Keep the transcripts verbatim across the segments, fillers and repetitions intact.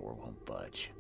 door won't budge.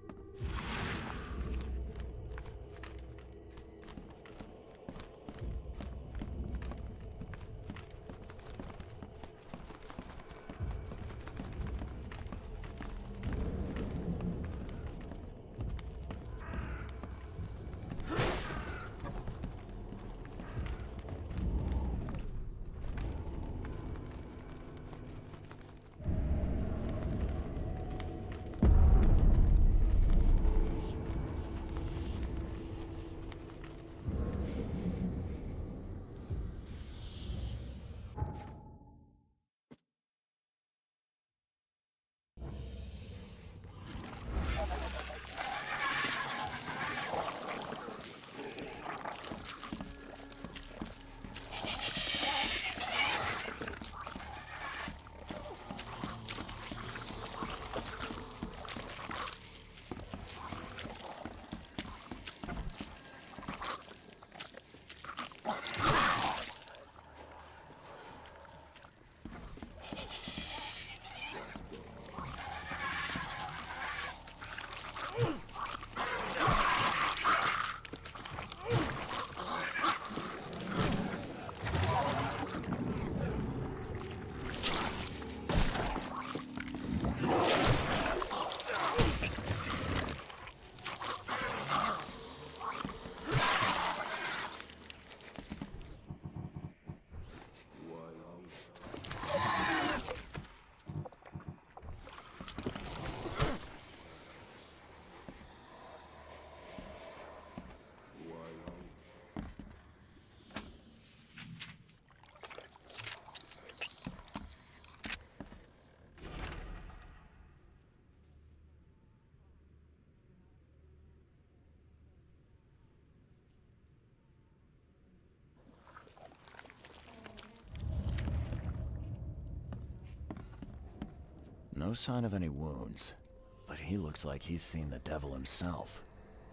No sign of any wounds, but he looks like he's seen the devil himself.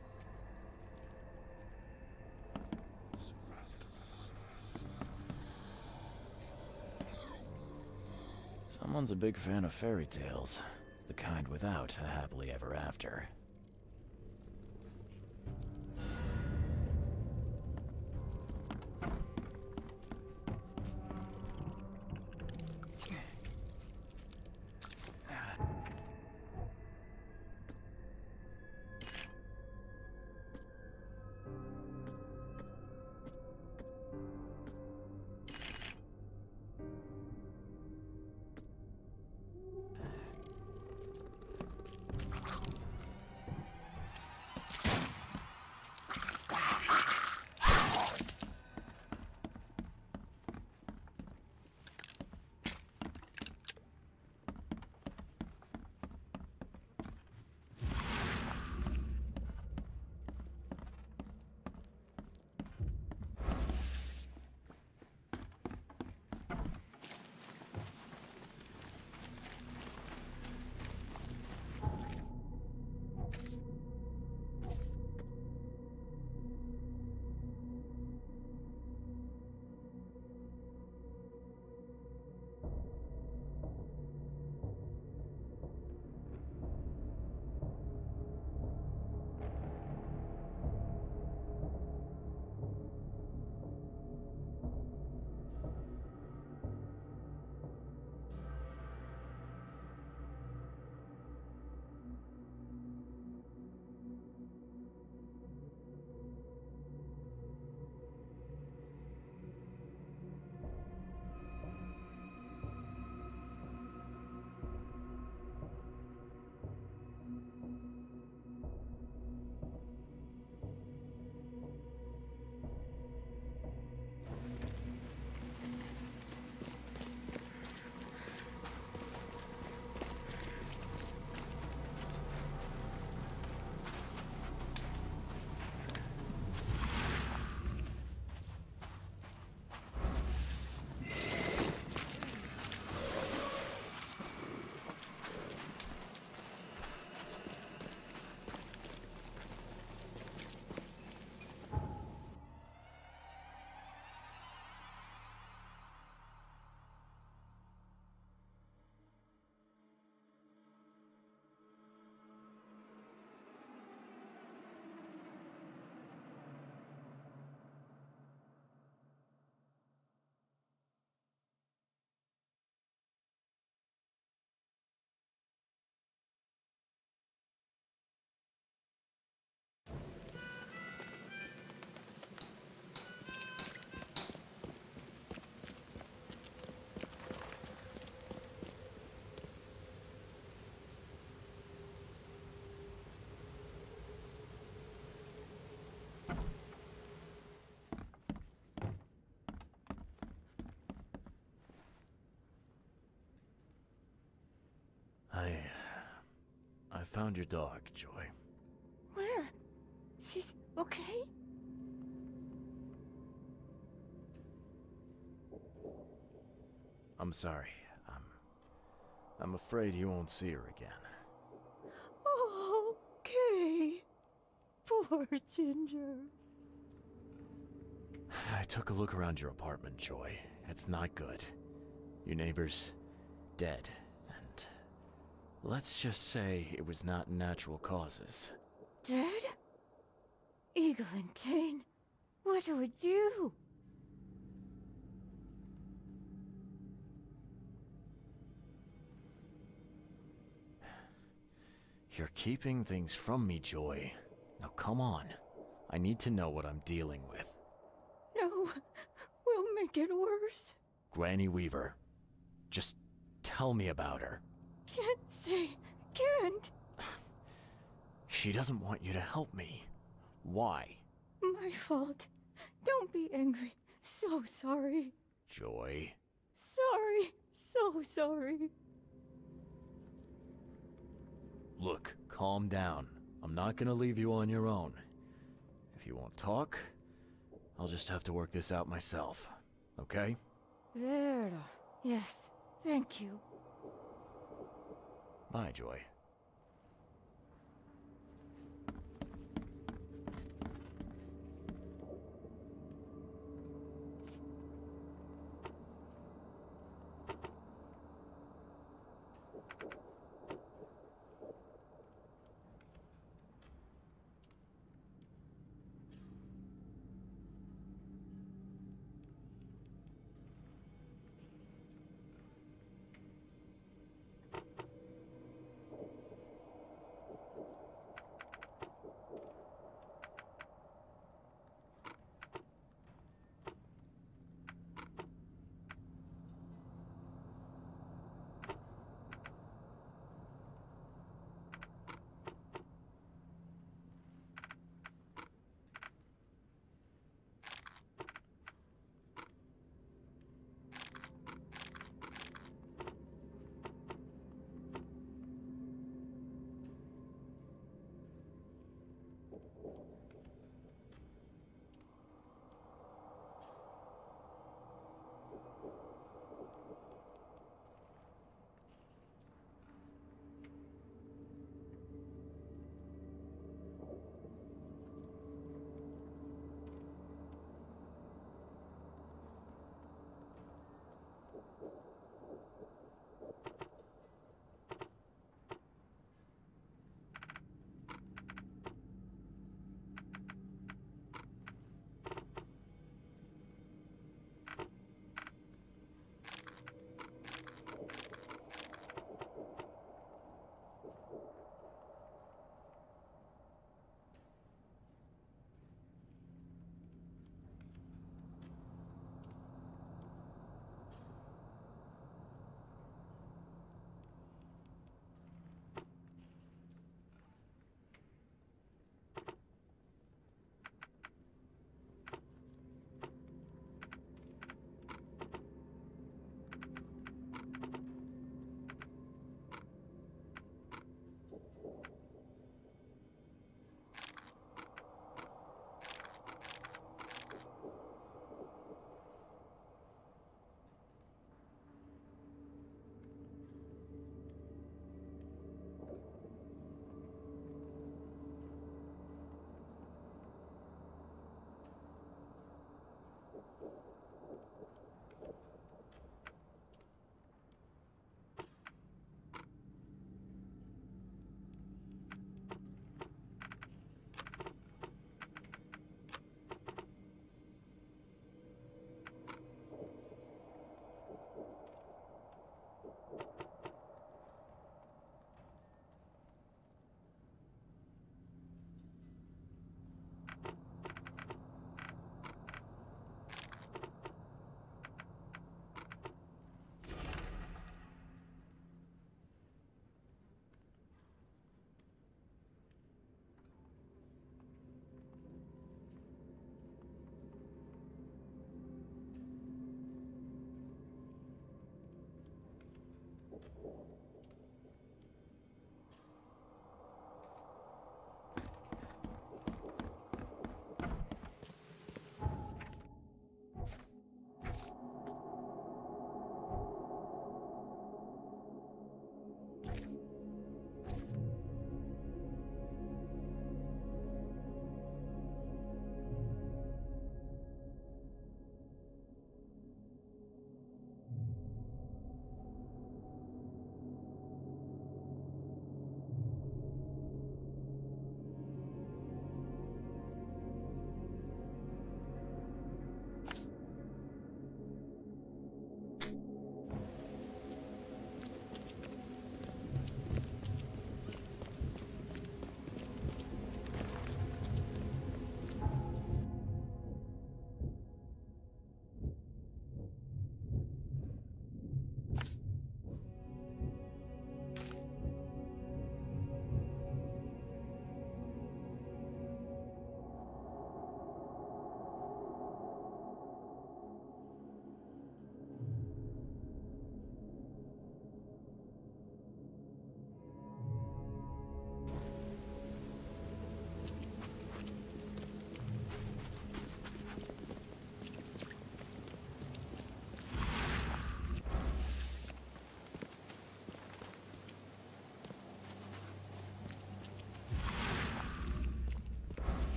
Someone's a big fan of fairy tales, the kind without a happily ever after. I... I found your dog, Joy. Where? She's okay? I'm sorry. I'm... I'm afraid you won't see her again. Oh, Kay. Poor Ginger. I took a look around your apartment, Joy. It's not good. Your neighbor's dead, and let's just say it was not natural causes. Dead? Eglantine, what do we do? You're keeping things from me, Joy. Now come on. I need to know what I'm dealing with. No, we'll make it worse. Granny Weaver. Just tell me about her. Can't say, can't. She doesn't want you to help me. Why? My fault. Don't be angry. So sorry. Joy. Sorry. So sorry. Look, calm down. I'm not gonna leave you on your own. If you won't talk, I'll just have to work this out myself. Okay? Vera. Yes, thank you. Bye, Joy.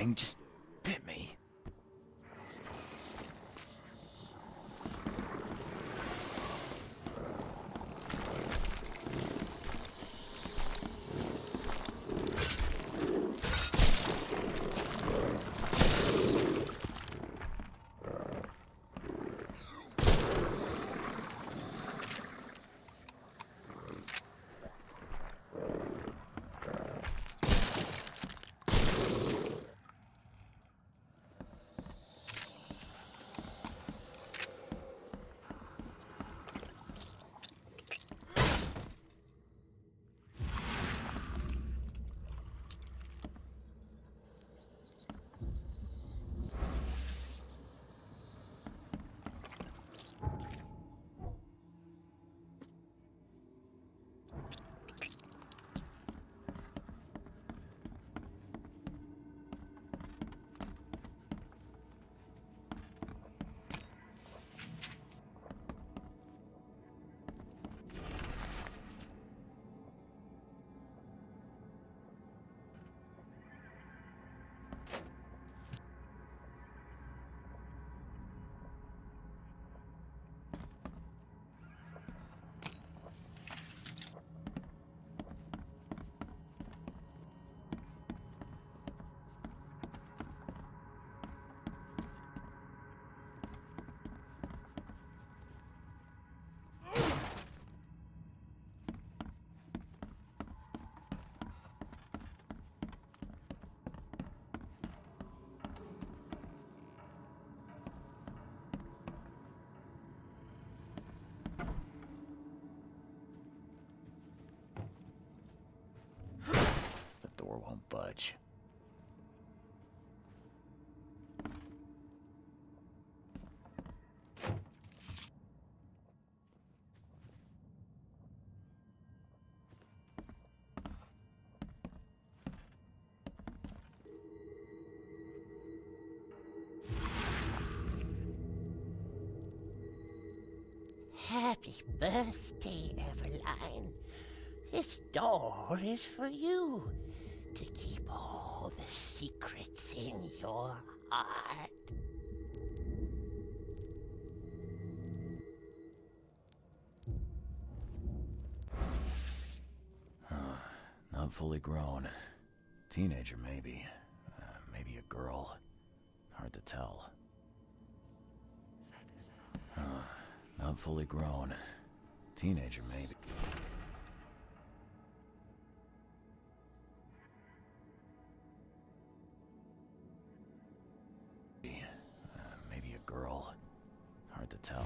thing just bit me. The door won't budge. Happy birthday, Eveline. This doll is for you, to keep all the secrets in your heart. Huh. Not fully grown. Teenager, maybe. Uh, maybe a girl. Hard to tell. Huh. Not fully grown. Teenager, maybe. Uh, maybe a girl. Hard to tell.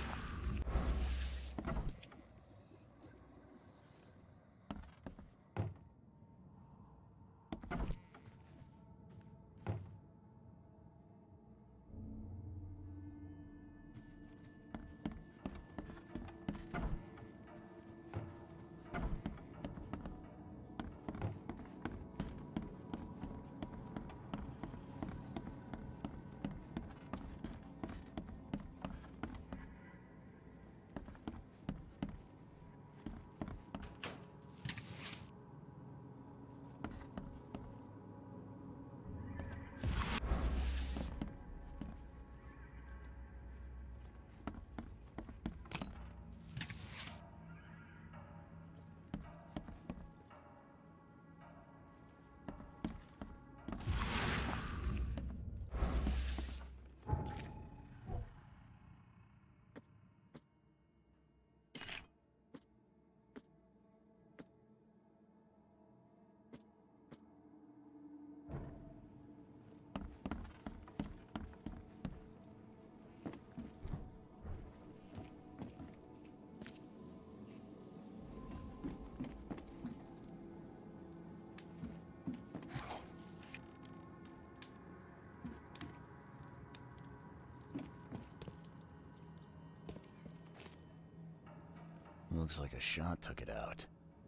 Looks like a shot took it out.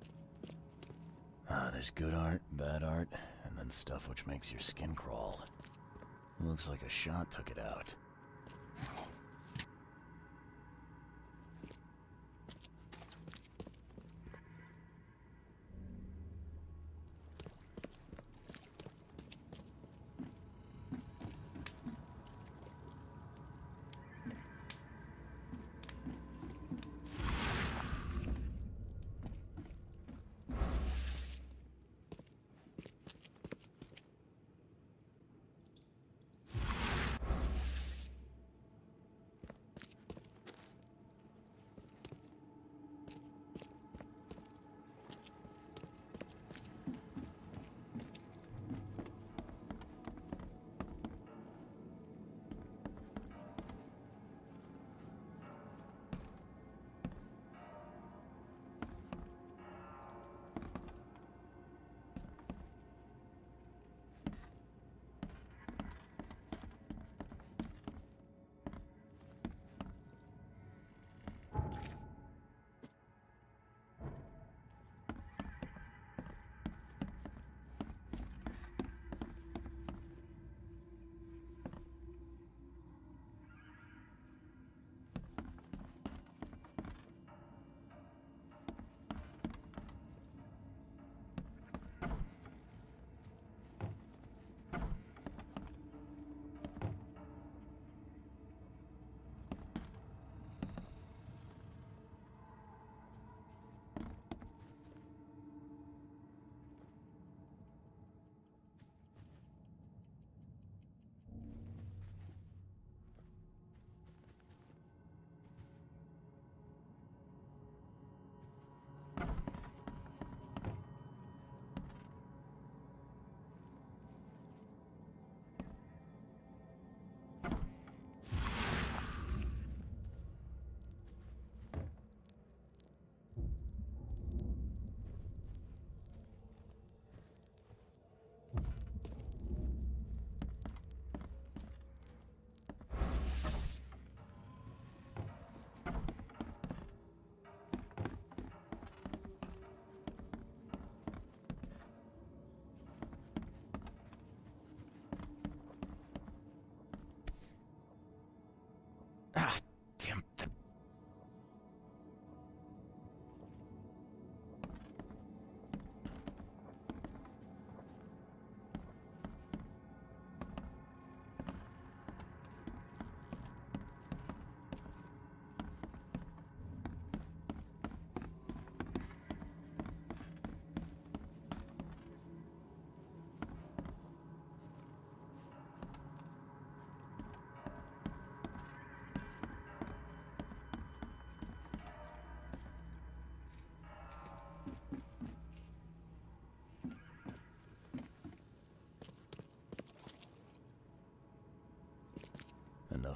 Ah, there's good art, bad art, and then stuff which makes your skin crawl. Looks like a shot took it out.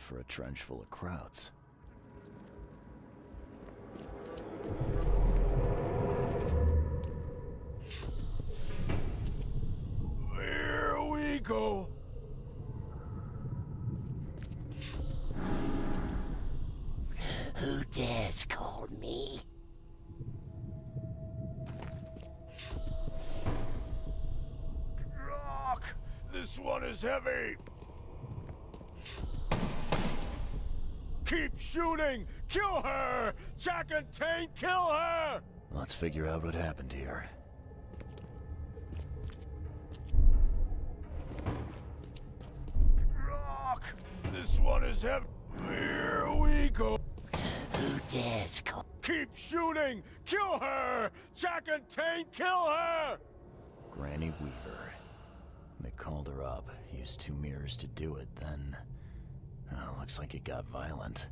for a trench full of krauts. Here we go. Who dares call me? Rock! This one is heavy! Keep shooting! Kill her! Jack and Tane, kill her! Let's figure out what happened here. Rock! This one is heavy. Here we go. Who dares call? Keep shooting! Kill her! Jack and Tane, kill her! Granny Weaver. They called her up, used two mirrors to do it, then... Oh, looks like it got violent.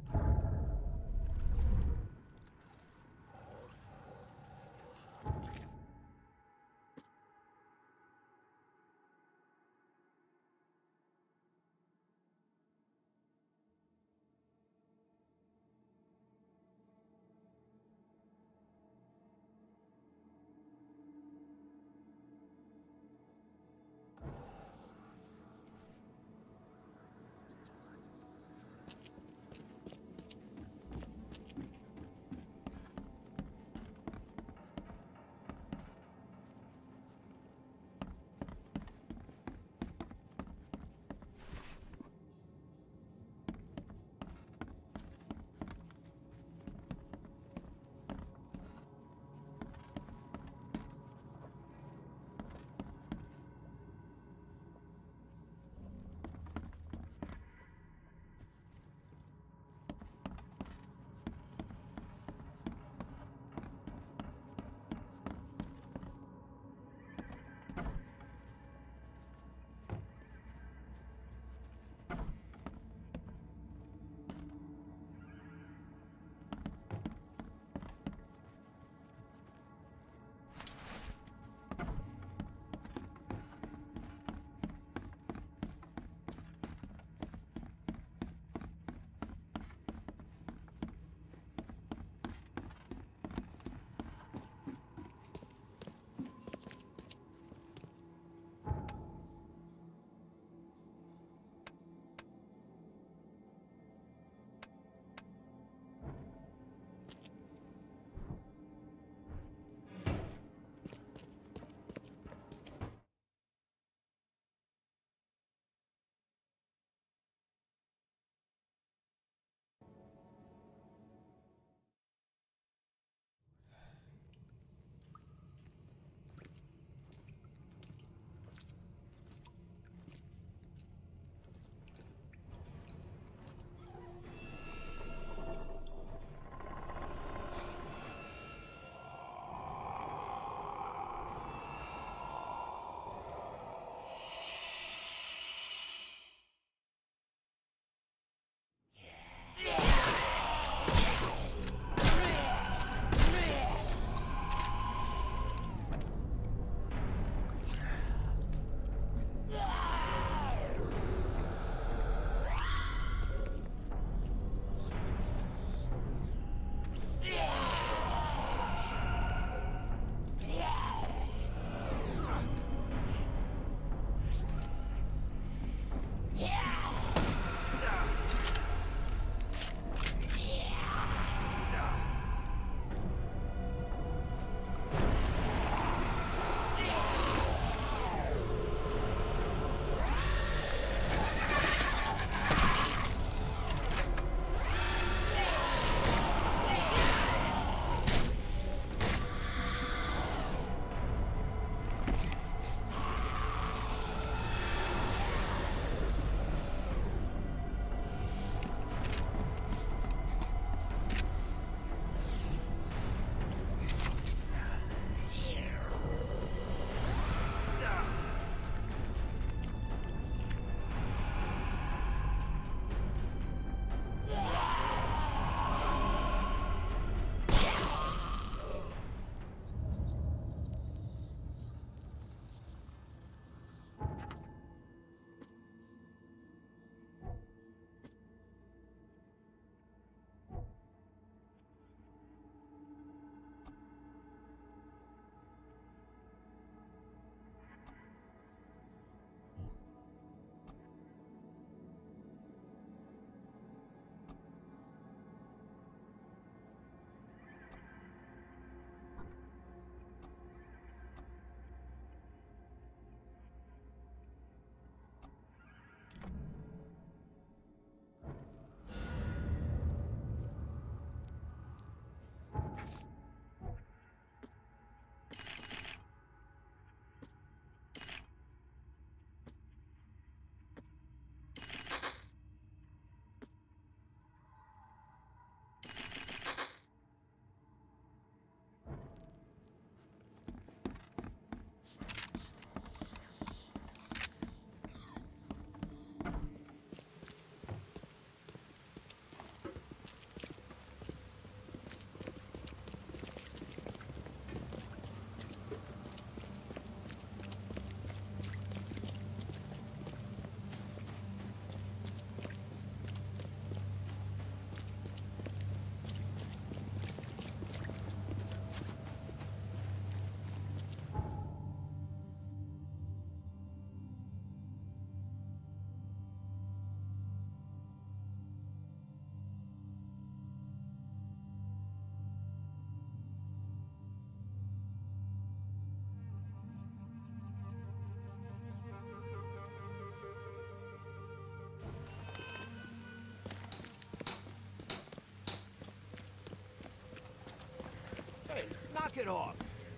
Hey, knock it off.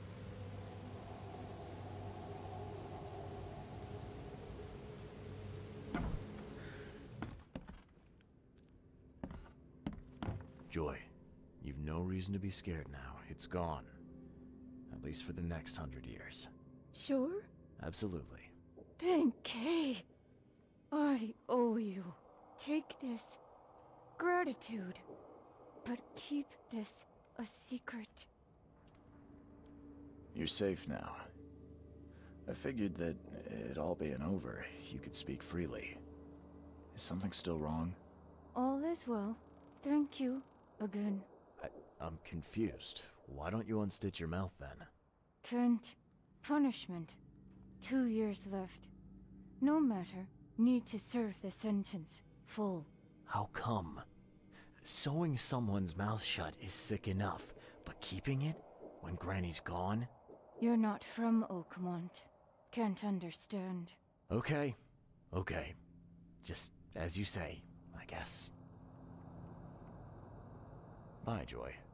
Joy, you've no reason to be scared now. It's gone. At least for the next hundred years. Sure? Absolutely. Thank Kay. I owe you. Take this. Gratitude. But keep this a secret. You're safe now. I figured that it all being over, you could speak freely. Is something still wrong? All is well. Thank you. Again. I, I'm confused. Why don't you unstitch your mouth then? Kent. Punishment. Two years left. No matter. Need to serve the sentence. Full. How come? Sewing someone's mouth shut is sick enough, but keeping it when Granny's gone? You're not from Oakmont. Can't understand. Okay. Okay. Just as you say, I guess. Bye, Joy.